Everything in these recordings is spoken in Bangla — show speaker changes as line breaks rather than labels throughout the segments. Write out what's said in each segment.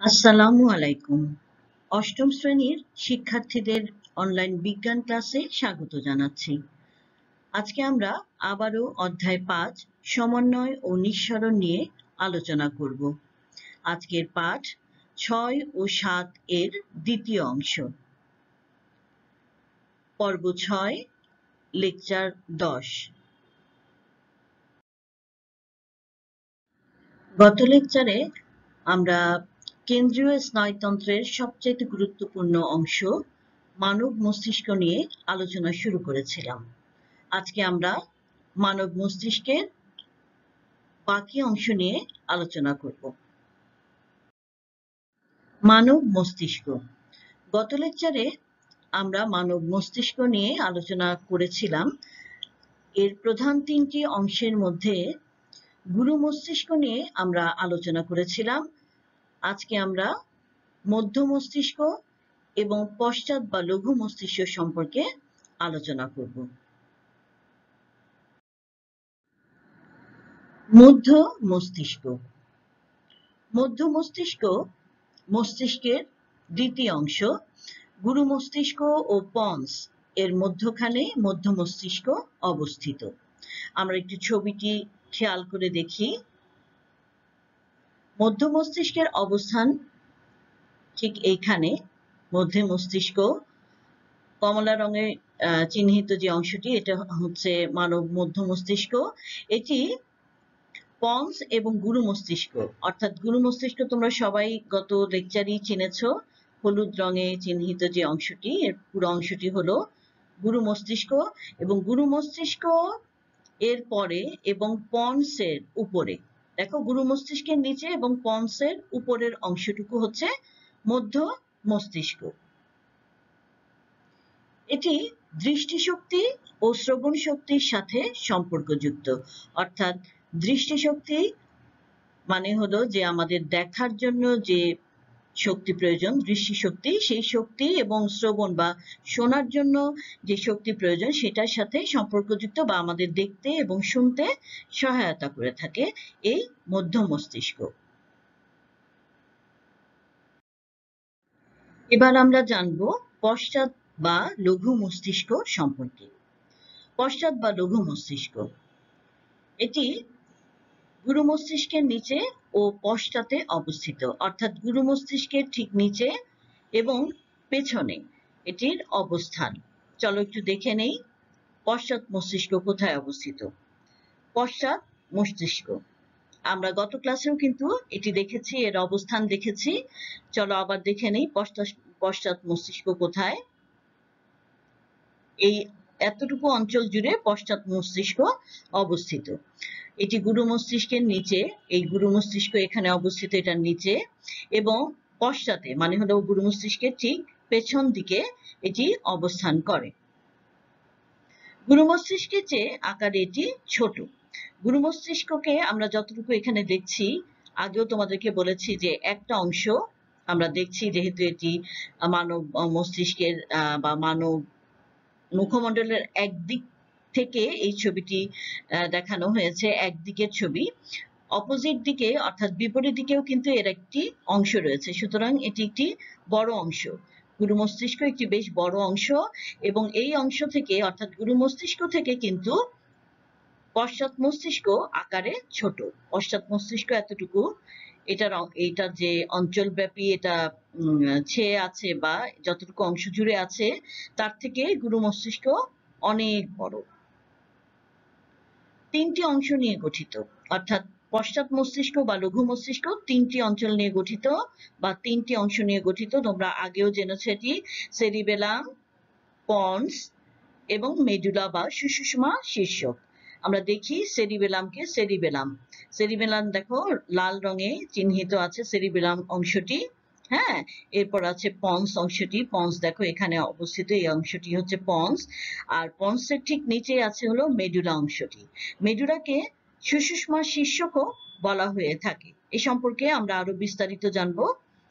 আসসালামু আলাইকুম। অষ্টম শ্রেণীর শিক্ষার্থীদের অনলাইন বিজ্ঞান ক্লাসে স্বাগত জানাচ্ছি। আজকে আমরা আবারও অধ্যায় 5 সমন্বয় ও নিঃসরণ নিয়ে আলোচনা করব। আজকের পাঠ 6 ও 7 এর দ্বিতীয় অংশ। পর্ব 6, লেকচার 10। গত লেকচারে আমরা কেন্দ্রীয় স্নায়ুতন্ত্রের সবচেয়ে গুরুত্বপূর্ণ অংশ মানব মস্তিষ্ক নিয়ে আলোচনা শুরু করেছিলাম। আজকে আমরা মানব মস্তিষ্কের বাকি অংশ নিয়ে আলোচনা করব। মানব মস্তিষ্ক। গত লেকচারে আমরা মানব মস্তিষ্ক নিয়ে আলোচনা করেছিলাম। এর প্রধান তিনটি অংশের মধ্যে গুরু মস্তিষ্ক নিয়ে আমরা আলোচনা করেছিলাম। আজকে আমরা মধ্য মস্তিষ্ক এবং পশ্চাৎ বা লঘু মস্তিষ্ক সম্পর্কে আলোচনা করব। মধ্য মস্তিষ্ক। মধ্য মস্তিষ্ক মস্তিষ্কের দ্বিতীয় অংশ। গুরু মস্তিষ্ক ও পন্স এর মধ্যখানে মধ্য মস্তিষ্ক অবস্থিত। আমরা একটু ছবিটি খেয়াল করে দেখি। মধ্য মস্তিষ্কের অবস্থান ঠিক এইখানে। মধ্য মস্তিষ্ক কমলা রঙে চিহ্নিত যে অংশটি, এটা হচ্ছে মানব মধ্য মস্তিষ্ক। এটি পন্স এবং গুরু মস্তিষ্ক, অর্থাৎ গুরু মস্তিষ্ক তোমরা সবাই গত লেকচারেই চিনেছ। হলুদ রঙে চিহ্নিত যে অংশটি, এর পুরো অংশটি হলো গুরু মস্তিষ্ক। এবং গুরু মস্তিষ্ক এর পরে এবং পন্সের উপরে, দেখো গুরু মস্তিষ্কের নিচে এবং পন্সের উপরের অংশটুকু হচ্ছে মধ্য মস্তিষ্ক। এটি দৃষ্টিশক্তি ও শ্রবণ শক্তির সাথে সম্পর্কযুক্ত। অর্থাৎ দৃষ্টিশক্তি মানে হলো যে আমাদের দেখার জন্য যে শক্তি প্রয়োজন, দৃষ্টিশক্তি, সেই শক্তি, এবং শ্রবণ বা শোনার জন্য যে শক্তি প্রয়োজন সেটার সাথে সম্পর্কযুক্ত বা আমাদের দেখতে এবং শুনতে সহায়তা করে থাকে এই মধ্য মস্তিষ্ক। এবার আমরা জানব পশ্চাৎ বা লঘু মস্তিষ্ক সম্পর্কে। পশ্চাৎ বা লঘু মস্তিষ্ক এটি গুরু মস্তিষ্কের নিচে ও পশ্চাতে অবস্থিত। অর্থাৎ গুরু মস্তিষ্কের ঠিক নিচে এবং পেছনে এটির অবস্থান। চলো একটু দেখে নেই পশ্চাৎ মস্তিষ্ক কোথায় অবস্থিত। পশ্চাৎ মস্তিষ্ক আমরা গত ক্লাসেও কিন্তু এটি দেখেছি, এর অবস্থান দেখেছি। চলো আবার দেখে নেই পশ্চাৎ মস্তিষ্ক কোথায়। এই এতটুকু অঞ্চল জুড়ে পশ্চাৎ মস্তিষ্ক অবস্থিত। এটি গুরু মস্তিষ্কের নিচে, এই গুরু মস্তিষ্ক এখানে অবস্থিত, এটার নিচে, এবং পশ্চাতে মানে হলো গুরু মস্তিষ্কের ঠিক পেছন দিকে এটি অবস্থান করে। গুরু মস্তিষ্কের চেয়ে আকারে এটি ছোট। গুরু মস্তিষ্ককে আমরা যতটুকু এখানে দেখছি, আগেও তোমাদেরকে বলেছি যে একটা অংশ আমরা দেখছি, যেহেতু এটি মানব মস্তিষ্কের বা মানব মুখমণ্ডলের একদিক থেকে এই ছবিটি দেখানো হয়েছে, একদিকের ছবি। অপোজিট দিকে অর্থাৎ বিপরীত দিকেও কিন্তু এর একটি অংশ রয়েছে। সুতরাং এটি একটি বড় অংশ। গুরু মস্তিষ্ক একটি বেশ বড় অংশ, এবং এই অংশ থেকে অর্থাৎ গুরু মস্তিষ্ক থেকে কিন্তু পশ্চাৎ মস্তিষ্ক আকারে ছোট। পশ্চাৎ মস্তিষ্ক এতটুকু, এটার যে অঞ্চলব্যাপী এটা ছেয়ে আছে বা যতটুকু অংশ জুড়ে আছে তার থেকে গুরু মস্তিষ্ক অনেক বড়। তিনটি অংশ নিয়ে গঠিত, অর্থাৎ পশ্চাৎ মস্তিষ্ক বা লঘু মস্তিষ্ক তিনটি অঞ্চল নিয়ে গঠিত বা তিনটি অংশ নিয়ে গঠিত। তোমরা আগেও জেনেছো এটি সেরিবেলাম, পন্স এবং মেডুলা বা সুষুম্না শীর্ষক। আমরা দেখি সেরিবেলামকে। সেরিবেলাম দেখো লাল রঙে চিহ্নিত আছে সেরিবেলাম অংশটি। হ্যাঁ, এরপর আছে পন্স অংশটি। পন্স দেখো এখানে অবস্থিত, এই অংশটি হচ্ছে পন্স। আর পন্সের ঠিক নিচে আছে হলো মেডুলা অংশটি। মেডুলাকে সুষুম্না শীর্ষকও বলা হয়ে থাকে। এ সম্পর্কে আমরা আরো বিস্তারিত জানবো।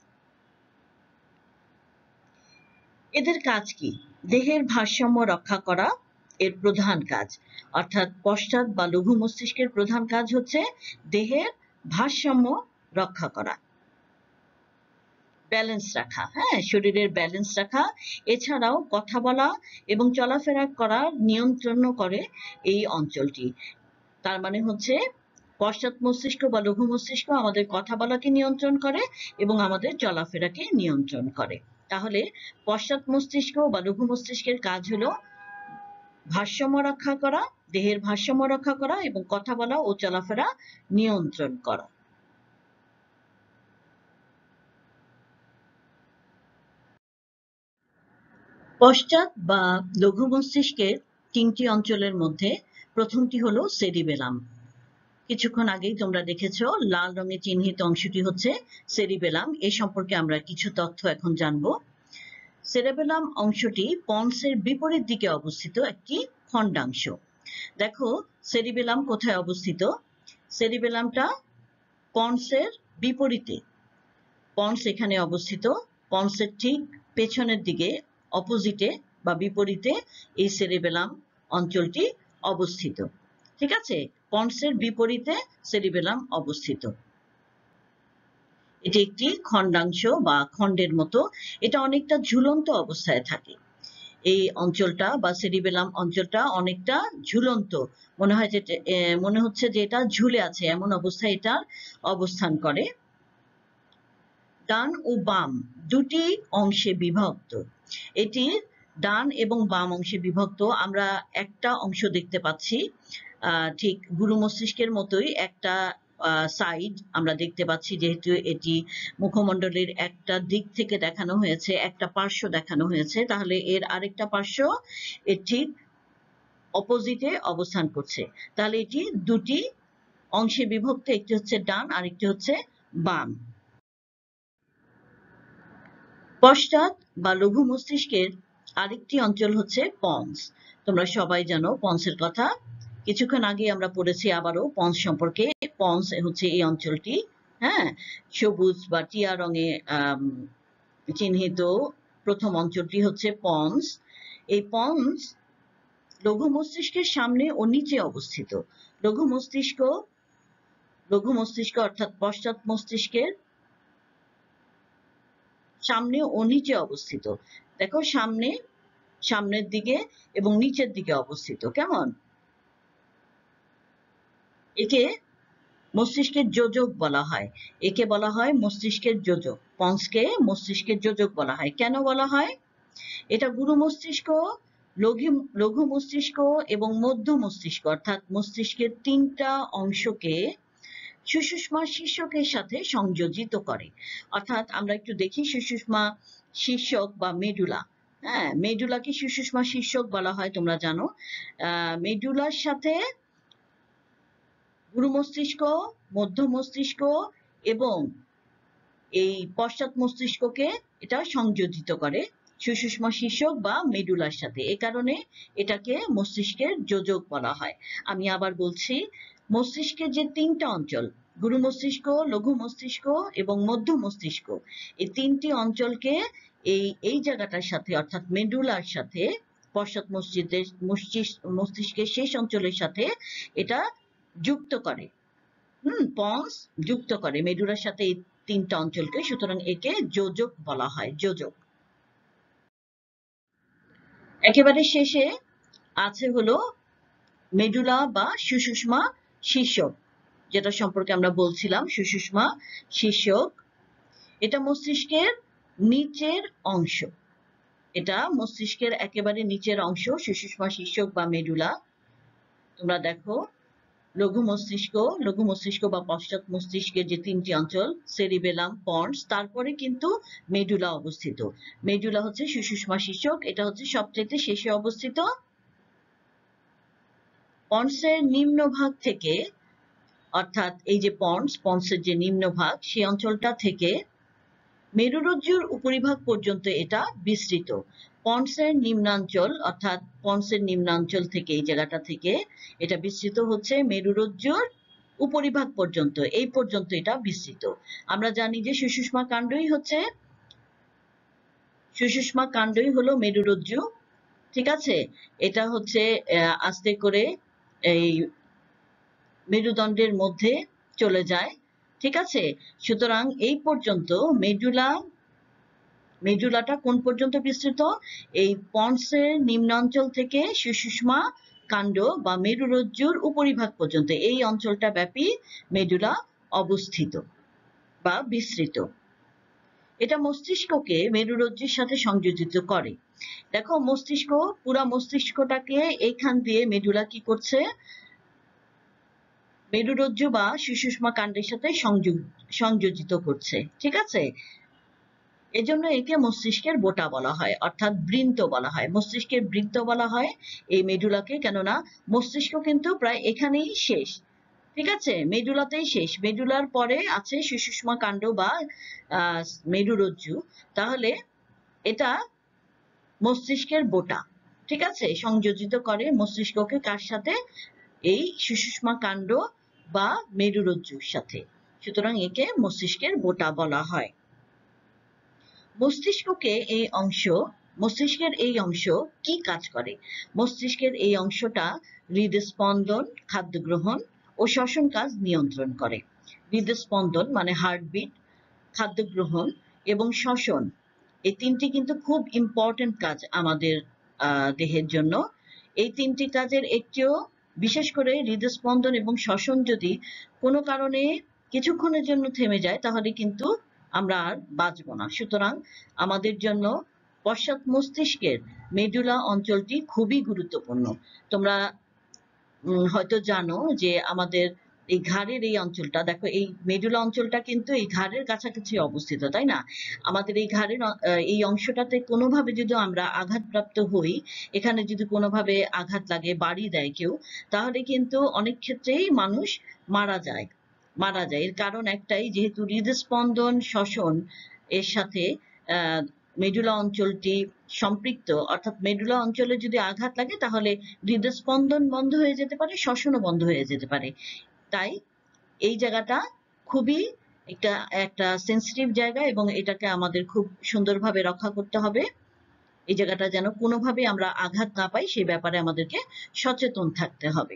এদের কাজ কি? দেহের ভারসাম্য রক্ষা করা এর প্রধান কাজ। অর্থাৎ পশ্চাৎ বা লঘু মস্তিষ্কের প্রধান কাজ হচ্ছে দেহের ভারসাম্য রক্ষা করা। ব্যালেন্স রাখা, হ্যাঁ, শরীরের ব্যালেন্স রাখা, এছাড়াও কথা বলা এবং চলাফেরা করার নিয়ন্ত্রণ করে এই অঞ্চলটি। তার মানে হচ্ছে পশ্চাৎ মস্তিষ্ক বা লঘু মস্তিষ্ক আমাদের কথা বলাকে নিয়ন্ত্রণ করে এবং আমাদের চলাফেরাকে নিয়ন্ত্রণ করে। তাহলে পশ্চাৎ মস্তিষ্ক বা লঘু মস্তিষ্কের কাজ হলো ভারসাম্য রক্ষা করা, দেহের ভারসাম্য রক্ষা করা এবং কথা বলা ও চলাফেরা নিয়ন্ত্রণ করা। পশ্চাৎ বা লঘু মস্তিষ্কের তিনটি অঞ্চলের মধ্যে প্রথমটি হলো সেরিবেলাম। কিছুক্ষণ আগেই তোমরা দেখেছো লাল রঙে চিহ্নিত অংশটি হচ্ছে সেরিবেলাম। এ সম্পর্কে আমরা কিছু তথ্য এখন জানবো। সেরেবেলাম অংশটি পন্সের বিপরীত দিকে অবস্থিত একটি খণ্ডাংশ। দেখো সেরিবেলাম কোথায় অবস্থিত? সেরিবেলামটা পন্সের বিপরীতে, পন্স এখানে অবস্থিত, পন্সের ঠিক পেছনের দিকে অপোজিটে বা বিপরীতে এই সেরিবেলাম অঞ্চলটি অবস্থিত। ঠিক আছে, পন্সের বিপরীতে সেরিবেলাম অবস্থিত। এটি একটি খণ্ডাংশ বা খণ্ডের মতো, এটা অনেকটা ঝুলন্ত অবস্থায় থাকে। এই অঞ্চলটা বা সেরিবেলাম অঞ্চলটা অনেকটা ঝুলন্ত, মনে হচ্ছে যে এটা ঝুলে আছে, এমন অবস্থায় এটা অবস্থান করে। ডান ও বাম দুটি অংশে বিভক্ত, এটি ডান এবং বাম অংশে বিভক্ত। আমরা একটা অংশ দেখতে পাচ্ছি, ঠিক গুরু মস্তিষ্কের মতোই একটা সাইড আমরা দেখতে পাচ্ছি, যেহেতু এটি মুখমণ্ডলের একটা দিক থেকে দেখানো হয়েছে, একটা পার্শ্ব দেখানো হয়েছে, তাহলে এর আরেকটা পার্শ্ব এর ঠিক অপোজিটে অবস্থান করছে। তাহলে এটি দুটি অংশে বিভক্ত, একটি হচ্ছে ডান আর একটি হচ্ছে বাম। পশ্চাৎ বা লঘু মস্তিষ্কের আরেকটি অঞ্চল হচ্ছে পন্স। তোমরা সবাই জানো পন্সের কথা, কিছুক্ষণ আগে আমরা পড়েছি আবারও পন্স সম্পর্কে। পন্স হচ্ছে এই অঞ্চলটি, হ্যাঁ, সবুজ বা টিয়া রঙে চিহ্নিত প্রথম অঞ্চলটি হচ্ছে পন্স। এই পন্স লঘু মস্তিষ্কের সামনে ও নিচে অবস্থিত। লঘু মস্তিষ্ক অর্থাৎ পশ্চাৎ মস্তিষ্কের সামনে ও নিচে অবস্থিত। দেখো সামনের দিকে এবং নিচের দিকে অবস্থিত, কেমন? একে মস্তিষ্কের যোজক বলা হয়, একে বলা হয় মস্তিষ্কের যোজক। পন্সকে মস্তিষ্কের যোজক বলা হয়। কেন বলা হয়? এটা গুরু মস্তিষ্ক, লঘু মস্তিষ্ক এবং মধ্য মস্তিষ্ক অর্থাৎ মস্তিষ্কের তিনটা অংশকে সুষুম্না শীর্ষকের সাথে সংযোজিত করে। অর্থাৎ আমরা একটু দেখি সুষুম্না শীর্ষক বা মেডুলা, হ্যাঁ, মেডুলাকে সুষুম্না শীর্ষক বলা হয়, তোমরা জানো। মেডুলার সাথে গুরু মস্তিষ্ক, মধ্য মস্তিষ্ক এবং এই পশ্চাৎ মস্তিষ্ককে এটা সংযোজিত করে সুষুম্না শীর্ষক বা মেডুলার সাথে। এ কারণে এটাকে মস্তিষ্কের যোজক বলা হয়। আমি আবার বলছি, মস্তিষ্কের যে তিনটা অঞ্চল, গুরু মস্তিষ্ক, লঘু মস্তিষ্ক এবং মধ্য মস্তিষ্ক, এই তিনটি অঞ্চলকে এই জায়গাটার সাথে অর্থাৎ মেডুলার সাথে, পশ্চাৎ মস্তিষ্কের শেষ অঞ্চলের সাথে এটা যুক্ত করে। পন্স যুক্ত করে মেডুলার সাথে এই তিনটা অঞ্চলকে, সুতরাং একে যোজক বলা হয়, যোজক। একেবারে শেষে আছে হলো মেডুলা বা সুষুম্না শীর্ষক, যেটা সম্পর্কে আমরা বলছিলাম। সুষুম্না শীর্ষক এটা মস্তিষ্কের নিচের অংশ, এটা মস্তিষ্কের একেবারে নিচের অংশ, সুষুম্না শীর্ষক বা মেডুলা। তোমরা দেখো লঘু মস্তিষ্ক বা পশ্চাৎ মস্তিষ্কের যে তিনটি অঞ্চল সেরিবেলাম, পন্স, তারপরে কিন্তু মেডুলা অবস্থিত। মেডুলা হচ্ছে সুষুম্না শীর্ষক, এটা হচ্ছে সবচেয়ে শেষে অবস্থিত। পন্সের নিম্নভাগ থেকে, অর্থাৎ এই যে পন্সের যে নিম্নভাগ, সেই অঞ্চলটা থেকে মেরুরজ্জুর উপরিভাগ পর্যন্ত এটা বিস্তৃত। পন্সের নিম্নাঞ্চল অর্থাৎ পন্সের নিম্নাঞ্চল থেকে, এই জায়গাটা থেকে এটা বিস্তৃত হচ্ছে মেরুরজ্জুর উপরিভাগ পর্যন্ত, এই পর্যন্ত এটা বিস্তৃত। আমরা জানি যে সুষুম্না কাণ্ডই হলো মেরুরজ্জু। ঠিক আছে, এটা হচ্ছে আস্তে করে এই মেরুদণ্ডের মধ্যে চলে যায়। ঠিক আছে, সুতরাং এই পর্যন্ত মেডুলা মেডুলাটা কোন পর্যন্ত বিস্তৃত? এই পন্সের নিম্নাঞ্চল থেকে সুষুম্না কাণ্ড বা মেরুরজ্জুর উপরিভাগ পর্যন্ত এই অঞ্চলটা ব্যাপী মেডুলা অবস্থিত বা বিস্তৃত। এটা মস্তিষ্ককে মেরুরজ্জুর সাথে সংযোজিত করে। দেখো মস্তিষ্ক, পুরা মস্তিষ্কটাকে এইখান দিয়ে মেডুলা কি করছে? মেরুরজ্জু বা সুষুম্না কাণ্ডের সাথে সংযোজিত করছে। ঠিক আছে, এজন্য একে মস্তিষ্কের বোটা বলা হয়, অর্থাৎ বৃন্ত বলা হয়, মস্তিষ্কের বৃন্ত বলা হয় এই মেডুলাকে। কেননা মস্তিষ্ক কিন্তু প্রায় এখানেই শেষ। ঠিক আছে, মেডুলাতেই শেষ। মেডুলার পরে আছে সুষুম্না কাণ্ড বা মেরুরজ্জু। তাহলে এটা মস্তিষ্কের বোটা। ঠিক আছে, সংযোজিত করে মস্তিষ্ককে কার সাথে? এই সুষুম্না কাণ্ড বা মেরুরজ্জুর সাথে। সুতরাং একে মস্তিষ্কের বোটা বলা হয়। মস্তিষ্কের এই অংশ কি কাজ করে? মস্তিষ্কের এই অংশটা হৃদস্পন্দন, খাদ্য গ্রহণ ও শ্বসন কাজ নিয়ন্ত্রণ করে। হৃদস্পন্দন মানে হার্টবিট, খাদ্য গ্রহণ এবং শ্বসন, এই তিনটি কিন্তু খুব ইম্পর্টেন্ট কাজ আমাদের দেহের জন্য। এই তিনটি কাজের একটিও, বিশেষ করে হৃদস্পন্দন এবং শ্বসন যদি কোনো কারণে কিছুক্ষণের জন্য থেমে যায় তাহলে কিন্তু আমরা আর বাঁচব না। সুতরাং আমাদের জন্য পশ্চাৎ মস্তিষ্কের মেডুলা অঞ্চলটি খুবই গুরুত্বপূর্ণ। তোমরা হয়তো জানো যে আমাদের এই ঘাড়ের এই অঞ্চলটা, দেখো এই মেডুলা অঞ্চলটা কিন্তু এই ঘাড়ের কাছাকাছি অবস্থিত, তাই না? আমাদের এই ঘাড়ের এই অংশটাতে কোনোভাবে যদি আমরা আঘাতপ্রাপ্ত হই, এখানে যদি কোনোভাবে আঘাত লাগে, বাড়ি দেয় কেউ, তাহলে কিন্তু অনেক ক্ষেত্রেই মানুষ মারা যায়। এর কারণ একটাই, যেহেতু হৃদস্পন্দন, শ্বসন এর সাথে মেডুলা অঞ্চলটি সম্পৃক্ত, অর্থাৎ মেডুলা অঞ্চলে যদি আঘাত লাগে তাহলে হৃদস্পন্দন বন্ধ হয়ে যেতে পারে, শ্বসনও বন্ধ হয়ে যেতে পারে। তাই এই জায়গাটা খুবই একটা সেন্সিটিভ জায়গা এবং এটাকে আমাদের খুব সুন্দরভাবে রক্ষা করতে হবে। এই জায়গাটা যেন কোনোভাবে আমরা আঘাত না পাই সেই ব্যাপারে আমাদেরকে সচেতন থাকতে হবে।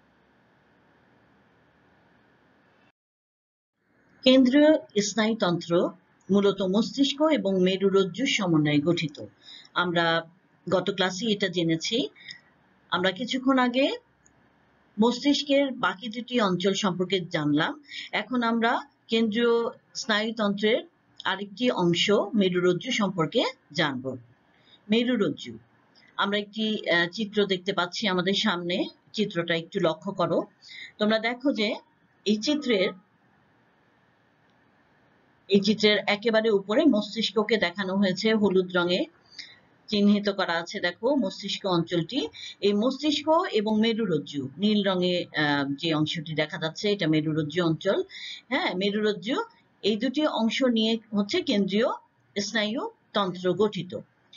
কেন্দ্রীয় স্নায়ুতন্ত্র মূলত মস্তিষ্ক এবং মেরুরজ্জুর সমন্বয়ে গঠিত। আমরা গত ক্লাসে এটা জেনেছি। আমরা কিছুক্ষণ আগে মস্তিষ্কের বাকি দুটি অঞ্চল সম্পর্কে জানলাম। এখন আমরা কেন্দ্রীয় স্নায়ুতন্ত্রের আরেকটি অংশ মেরুরজ্জু সম্পর্কে জানব। মেরুরজ্জু, আমরা একটি চিত্র দেখতে পাচ্ছি আমাদের সামনে। চিত্রটা একটু লক্ষ্য করো। তোমরা দেখো যে এই চিত্রের একেবারে উপরে মস্তিষ্ককে দেখানো হয়েছে, হলুদ রঙে চিহ্নিত করা আছে। দেখো মস্তিষ্ক অঞ্চলটি, এই মস্তিষ্ক এবং মেরুরজ্জু, নীল রঙে যে অংশটি দেখা যাচ্ছে এটা মেরুরজ্জু অঞ্চল। হ্যাঁ, মেরুরজ্জু, এই দুটি অংশ নিয়ে হচ্ছে কেন্দ্রীয় স্নায়ুতন্ত্র গঠিত।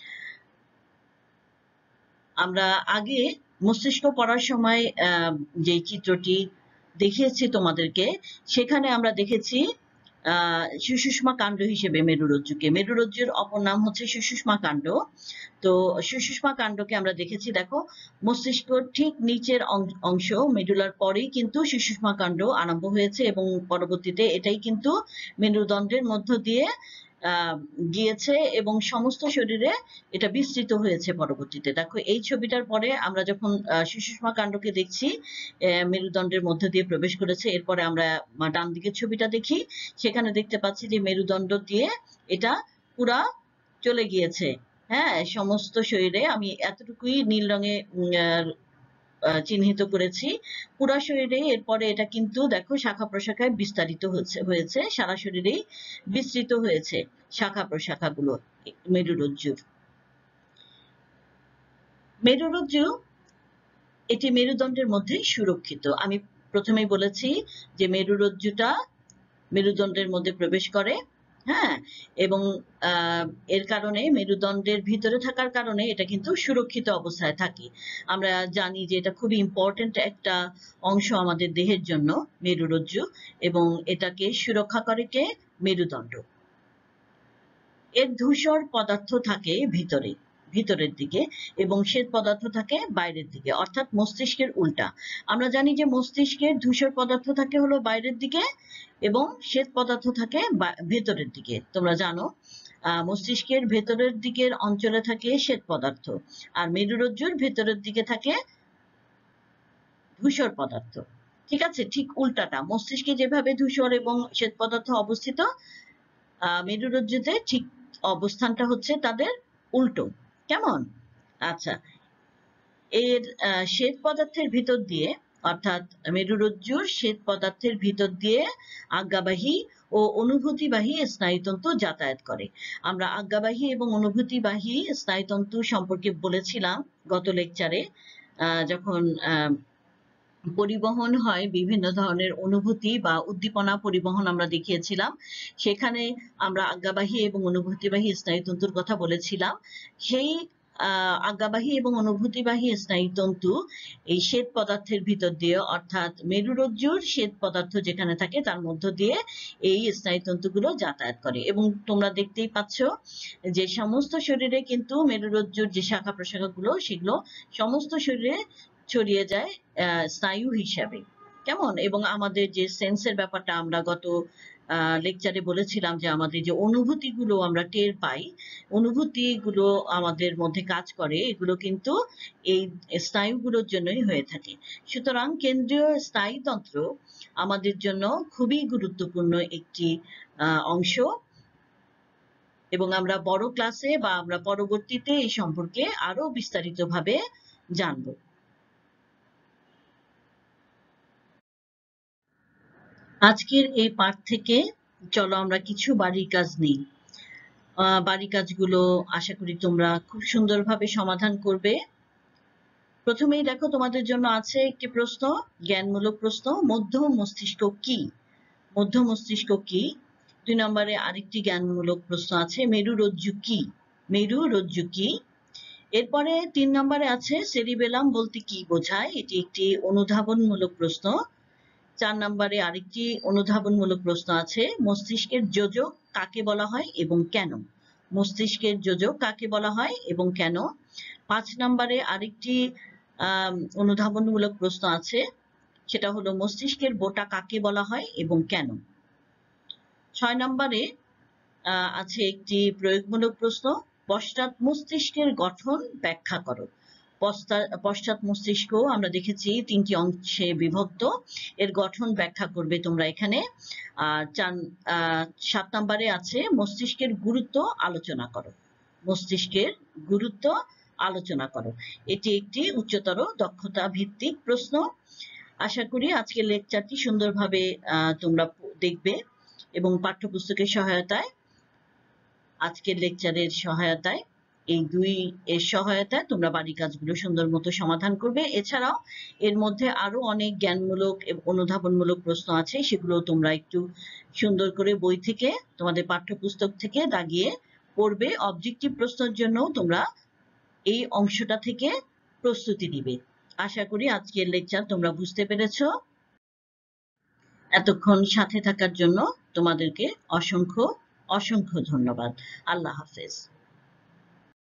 আমরা আগে মস্তিষ্ক পড়ার সময় যে চিত্রটি দেখিয়েছি তোমাদেরকে, সেখানে আমরা দেখেছি সুষুম্না কাণ্ড হিসেবে মেরুরজ্জুকে। মেরুরজ্জুর অপর নাম হচ্ছে সুষুম্না কাণ্ড। তো সুষুম্না কাণ্ডকে আমরা দেখেছি। দেখো মস্তিষ্ক ঠিক নিচের অংশ, মেডুলার পরেই কিন্তু সুষুম্না কাণ্ড আরম্ভ হয়েছে এবং পরবর্তীতে এটাই কিন্তু মেরুদণ্ডের মধ্য দিয়ে গিয়েছে এবং সমস্ত শরীরে এটা বিস্তৃত হয়েছে পরবর্তীতে। দেখো এই ছবিটার পরে আমরা যখন সুষুম্না কাণ্ডকে দেখছি মেরুদণ্ডের মধ্য দিয়ে প্রবেশ করেছে, এরপরে আমরা ডান দিকের ছবিটা দেখি, সেখানে দেখতে পাচ্ছি যে মেরুদণ্ড দিয়ে এটা পুরা চলে গিয়েছে। হ্যাঁ, সমস্ত শরীরে। আমি এতটুকুই নীল রঙে চিহ্নিত করেছি, পুরা শরীরে। এরপরে এটা কিন্তু দেখো শাখা প্রশাখায় বিস্তারিত হয়েছে, সারা শরীরেই বিস্তৃত হয়েছে শাখা প্রশাখাগুলো মেরুরজ্জুর। মেরুরজ্জু এটি মেরুদণ্ডের মধ্যে সুরক্ষিত। আমি প্রথমেই বলেছি যে মেরুরজ্জুটা মেরুদণ্ডের মধ্যে প্রবেশ করে। হ্যাঁ, এবং এর কারণে মেরুদণ্ডের ভিতরে থাকার কারণে এটা কিন্তু সুরক্ষিত অবস্থায় থাকে। আমরা জানি যে এটা খুবই ইম্পর্টেন্ট একটা অংশ আমাদের দেহের জন্য মেরুরজ্জু, এবং এটাকে সুরক্ষা করে কে? মেরুদণ্ড। এর ধূসর পদার্থ থাকে ভিতরের দিকে এবং শ্বেত পদার্থ থাকে বাইরের দিকে, অর্থাৎ মস্তিষ্কের উল্টা। আমরা জানি যে মস্তিষ্কের ধূসর পদার্থ থাকে হলো বাইরের দিকে এবং শ্বেত পদার্থ থাকে ভেতরের দিকে। তোমরা জানো মস্তিষ্কের ভেতরের দিকের অঞ্চলে থাকে শ্বেত পদার্থ, আর মেরুরজ্জুর ভেতরের দিকে থাকে ধূসর পদার্থ। ঠিক আছে, ঠিক উল্টাটা, মস্তিষ্কে যেভাবে ধূসর এবং শ্বেত পদার্থ অবস্থিত, মেরুরজ্জুতে ঠিক অবস্থানটা হচ্ছে তাদের উল্টো। কেমন? আচ্ছা, এর শ্বেত পদার্থের ভিতর দিয়ে, অর্থাৎ মেরুরজ্জুর শ্বেত পদার্থের ভিতর দিয়ে আজ্ঞাবাহী ও অনুভূতিবাহী স্নায়ুতন্তু যাতায়াত করে। আমরা আজ্ঞাবাহী এবং অনুভূতিবাহী স্নায়ুতন্তু সম্পর্কে বলেছিলাম গত লেকচারে, যখন পরিবহন হয় বিভিন্ন ধরনের অনুভূতি বা উদ্দীপনা পরিবহন আমরা দেখিয়েছিলাম, সেখানে আমরা আজ্ঞাবাহী এবং অনুভূতিবাহী স্নায়ুতন্তুর কথা বলেছিলাম। সেই আজ্ঞাবাহী এবং অনুভূতিবাহী স্নায়ুতন্তু এই শ্বেত পদার্থের ভিতর দিয়ে, অর্থাৎ মেরুরজ্জুর শ্বেত পদার্থ যেখানে থাকে তার মধ্য দিয়ে এই স্নায়ুতন্তুগুলো যাতায়াত করে। এবং তোমরা দেখতেই পাচ্ছ যে সমস্ত শরীরে কিন্তু মেরুরজ্জুর যে শাখা প্রশাখাগুলো, সেগুলো সমস্ত শরীরে ছড়িয়ে যায় স্নায়ু হিসাবে। কেমন? এবং আমাদের যে সেন্সের ব্যাপারটা আমরা গত লেকচারে বলেছিলাম যে আমাদের যে অনুভূতিগুলো আমরা টের পাই, অনুভূতিগুলো আমাদের মধ্যে কাজ করে, এগুলো কিন্তু এই স্নায়ুগুলোর জন্যই হয়ে থাকে। সুতরাং কেন্দ্রীয় স্নায়ুতন্ত্র আমাদের জন্য খুবই গুরুত্বপূর্ণ একটি অংশ, এবং আমরা বড় ক্লাসে বা আমরা পরবর্তীতে এই সম্পর্কে আরো বিস্তারিতভাবে জানব। আজকের এই পাঠ থেকে চলো আমরা কিছু বাড়ির কাজ নিই। বাড়ির কাজগুলো আশা করি তোমরা খুব সুন্দরভাবে সমাধান করবে। প্রথমেই দেখো, তোমাদের জন্য আছে একটি প্রশ্ন, জ্ঞানমূলক প্রশ্ন, মধ্য মস্তিষ্ক কি? মধ্য মস্তিষ্ক কি? 2 নম্বরে আরেকটি জ্ঞানমূলক প্রশ্ন আছে, মেরুরজ্জু কি? মেরুরজ্জু কি? এরপরে 3 নম্বরে আছে সেরিবেলাম বলতে কি বোঝায়? এটি একটি অনুধাবনমূলক প্রশ্ন। 4 নম্বরে আরেকটি অনুধাবনমূলক প্রশ্ন আছে, মস্তিষ্কের যোজক কাকে বলা হয় এবং কেন? মস্তিষ্কের যোজক কাকে বলা হয় এবং কেন? 5 নম্বরে আরেকটি অনুধাবনমূলক প্রশ্ন আছে, সেটা হলো মস্তিষ্কের বোটা কাকে বলা হয় এবং কেন? 6 নম্বরে আছে একটি প্রয়োগমূলক প্রশ্ন, পশ্চাৎ মস্তিষ্কের গঠন ব্যাখ্যা করো। পশ্চাৎ মস্তিষ্ক আমরা দেখেছি 3টি অংশে বিভক্ত, এর গঠন ব্যাখ্যা করবে তোমরা এখানে। আর 7 নম্বরে আছে মস্তিষ্কের গুরুত্ব আলোচনা করো। মস্তিষ্কের গুরুত্ব আলোচনা করো। এটি একটি উচ্চতর দক্ষতা ভিত্তিক প্রশ্ন। আশা করি আজকের লেকচারটি সুন্দরভাবে তোমরা দেখবে এবং পাঠ্যপুস্তকের সহায়তায়, আজকের লেকচারের সহায়তায়, এই 2 এর সহায়তায় তোমরা বাড়ির কাজগুলো সুন্দর মতো সমাধান করবে। এছাড়াও এর মধ্যে আরো অনেক জ্ঞানমূলক এবং অনুধাবনমূলক প্রশ্ন আছে, সেগুলো তোমরা একটু সুন্দর করে বই থেকে, তোমাদের পাঠ্যপুস্তক থেকে দাগিয়ে পড়বে। অবজেক্টিভ প্রশ্নের জন্য তোমরা এই অংশটা থেকে প্রস্তুতি নিবে। আশা করি আজকের লেকচার তোমরা বুঝতে পেরেছো। এতক্ষণ সাথে থাকার জন্য তোমাদেরকে অসংখ্য অসংখ্য ধন্যবাদ। আল্লাহ হাফেজ।